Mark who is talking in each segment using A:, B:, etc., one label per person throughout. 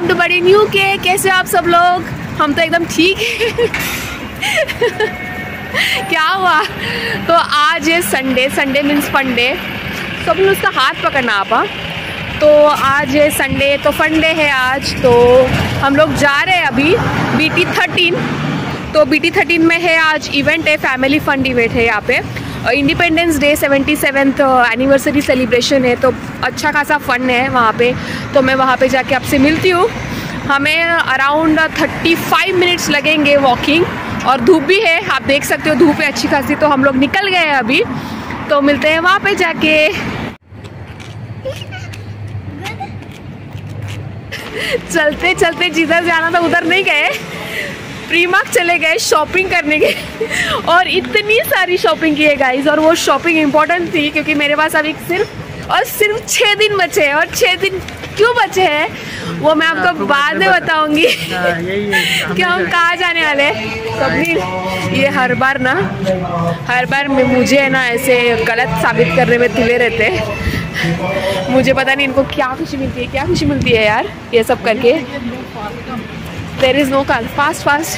A: Welcome to बड़ी new के। कैसे हो आप सब लोग? हम तो एकदम ठीक है। क्या हुआ? तो आज है Sunday, Sunday means fun day. तो अपन उसका हाथ पकड़ना आपा। तो आज है संडे, तो फन डे है आज। तो हम लोग जा रहे हैं अभी BT13। तो BT13 में है आज इवेंट है, फैमिली फंड इवेंट है यहाँ पे। Independence day 77th anniversary celebration है, तो अच्छा खासा फन है वहाँ पे। तो मैं वहाँ पे जाके आपसे मिलती हूँ। हमें अराउंड 35 मिनट्स लगेंगे वॉकिंग, और धूप भी है, आप देख सकते हो धूप है अच्छी खासी। तो हम लोग निकल गए हैं अभी, तो मिलते हैं वहाँ पे जाके। चलते चलते जिधर जाना था उधर नहीं गए, प्रीमार्क चले गए शॉपिंग करने के। और इतनी सारी शॉपिंग की है गाइस, और वो शॉपिंग इम्पोर्टेंट थी क्योंकि मेरे पास अभी सिर्फ 6 दिन बचे हैं। और 6 दिन क्यों बचे हैं वो मैं आपको बाद में बताऊंगी कि हम कहाँ जाने वाले हैं। कभी ये हर बार मुझे है ना ऐसे गलत साबित करने में तुले रहते हैं। मुझे पता नहीं इनको क्या खुशी मिलती है यार ये सब करके। There is no call, fast.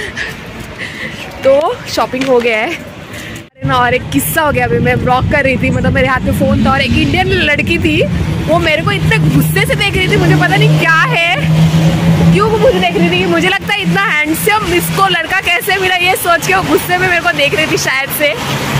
A: तो शॉपिंग हो गया है ना। और एक किस्सा हो गया, अभी मैं ब्लॉग कर रही थी, मतलब मेरे हाथ में फ़ोन था और एक इंडियन लड़की थी, वो मेरे को इतने गुस्से से देख रही थी। मुझे पता नहीं क्या है, क्यों वो मुझे देख रही थी। मुझे लगता है इतना हैंडसम इसको लड़का कैसे मिला, ये सोच के वो गुस्से में मेरे को देख रही थी शायद से।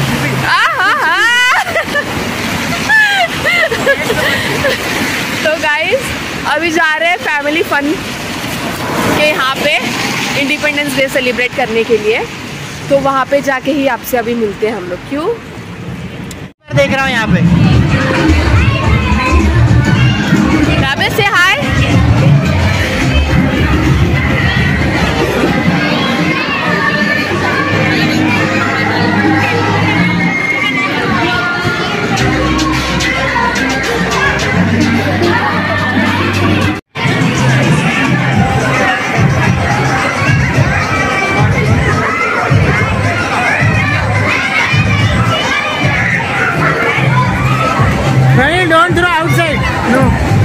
A: तो गाइस अभी जा रहे हैं फैमिली फन के यहाँ पे इंडिपेंडेंस डे सेलिब्रेट करने के लिए। तो वहाँ पे जाके ही आपसे अभी मिलते हैं हम लोग। क्यों
B: देख रहा हूँ यहाँ पे
A: राबे से हाय।
B: Don't throw outside. No.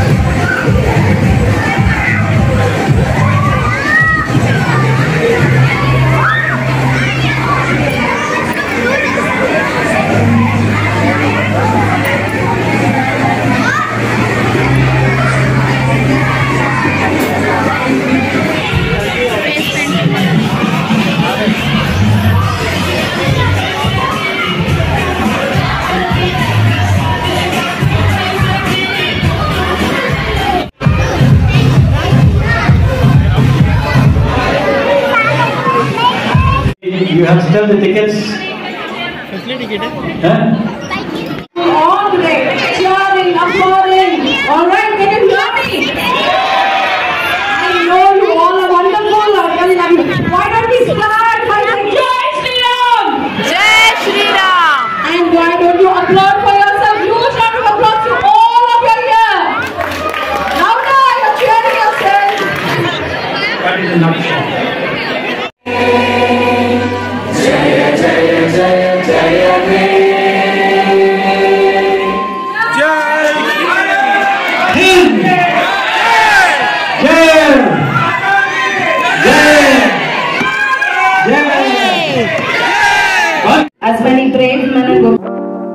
C: You have still the tickets? Huh?
D: All great, cheering, applauding. All right, can you hear me? I know you all are wonderful. Why don't we start by saying Jai Shri Ram?
A: जय Shri Ram.
D: And why don't you applaud for yourself? Huge round of applause to all of you here. Now you're cheering yourself.
C: That is a nutshell.
D: As many brave men and women.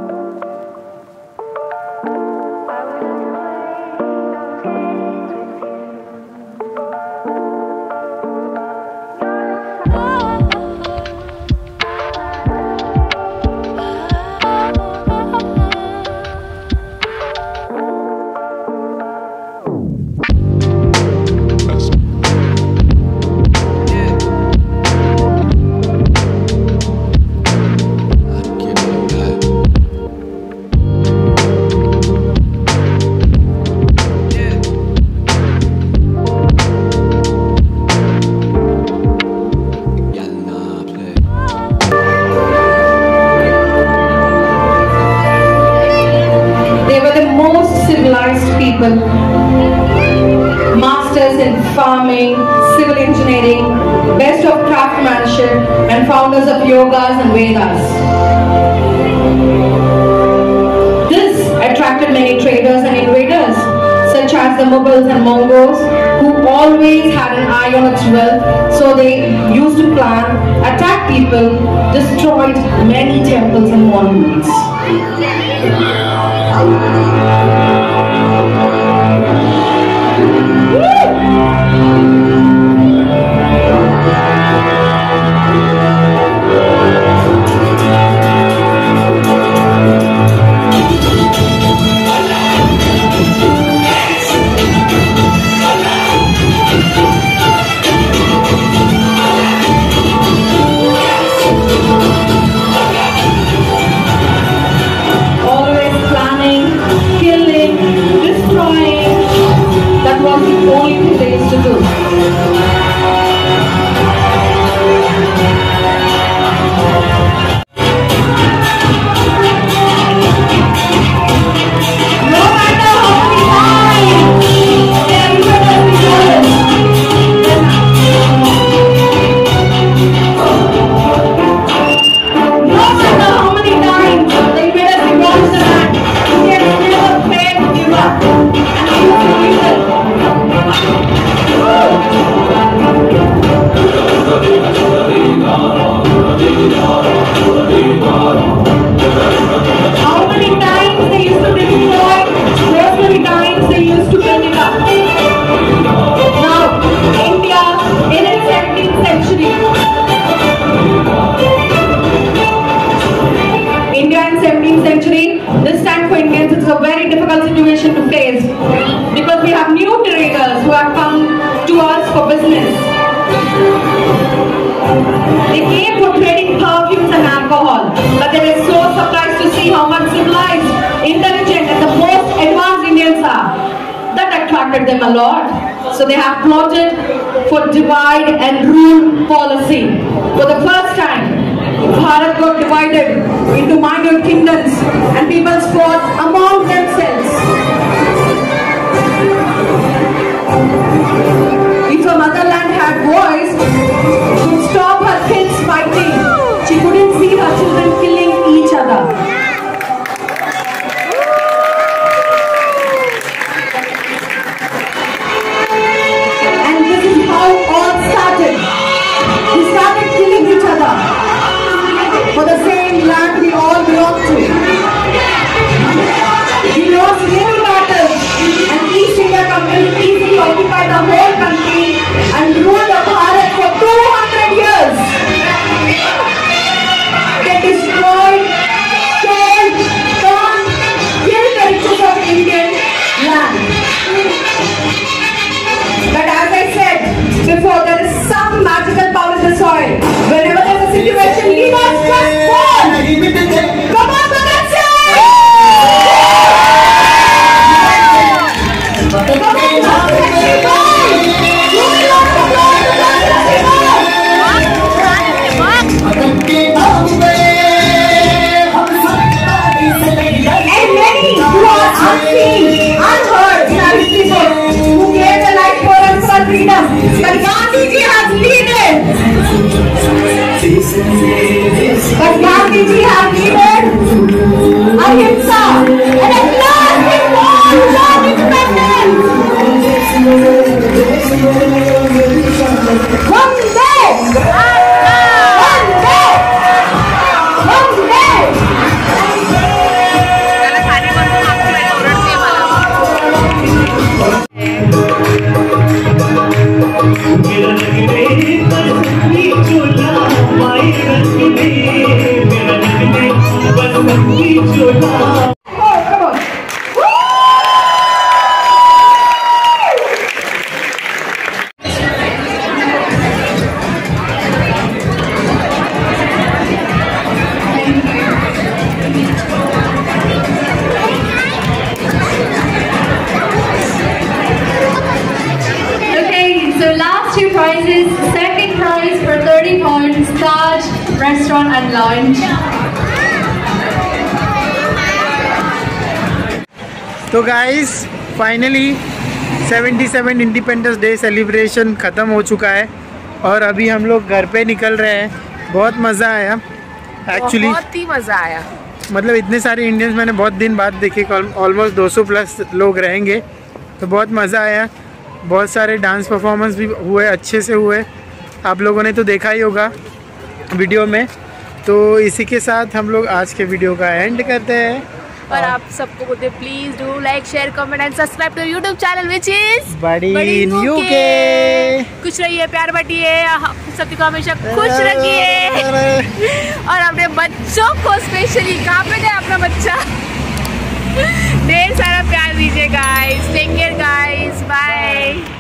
D: People, masters in farming, civil engineering, best of craftsmanship, and founders of yogas and Vedas. This attracted many traders and invaders, such as the Mughals and Mongols, who all rely on its wealth, so they used to plan, attack people, destroyed many temples and monuments. They came for trading perfumes and alcohol, but they were so surprised to see how much civilized, intelligent and the most advanced Indians are. That attracted them a lot. So they have plotted for divide and rule policy. For the first time, Bharat got divided into minor kingdoms and people fought among themselves. If a motherland had voice, she would stop her kids fighting. She couldn't see her children killing each other. And this is how it all started. We started killing each other for the same land we all belong to. We lost many battles and East India Company easily occupied the whole country and ruled the Bharat for 200 years. They destroyed, killed, burned, killed the riches of Indian land. But as I said before, there is some magical power in the soil. Whenever there is a situation, we must just fall. Come on, Bharat Singh! Come on, Bharat Singh! You belong to God, Bharat Singh! And many who are unseen, unheard, Savitri books, who gave their life for us for freedom. But Gandhiji has leaded. But Gandhiji has leaded ahimsa. And at last we won independence. One day. One day. One day. Restaurant and lounge.
B: तो guys finally 77 Independence Day celebration ख़त्म हो चुका है और अभी हम लोग घर पे निकल रहे हैं। बहुत मज़ा आया एक्चुअली,
A: बहुत ही मज़ा आया।
B: मतलब इतने सारे इंडियंस मैंने बहुत दिन बाद देखे, ऑलमोस्ट 200 प्लस लोग रहेंगे, तो बहुत मज़ा आया। बहुत सारे डांस परफॉर्मेंस भी हुए, अच्छे से हुए, आप लोगों ने तो देखा ही होगा वीडियो में। तो इसी के साथ हम लोग आज के वीडियो का एंड करते हैं
A: और आप सबको बोलते please do like share comment and subscribe to YouTube channel which is
B: बड़ी इन यूके।
A: खुश रहिए, प्यार बांटिए, सभी को हमेशा खुश रखिए और अपने बच्चों को स्पेशली, कहाँ पे गए अपना बच्चा, ढेर सारा प्यार दीजिए guys. Take care guys, bye.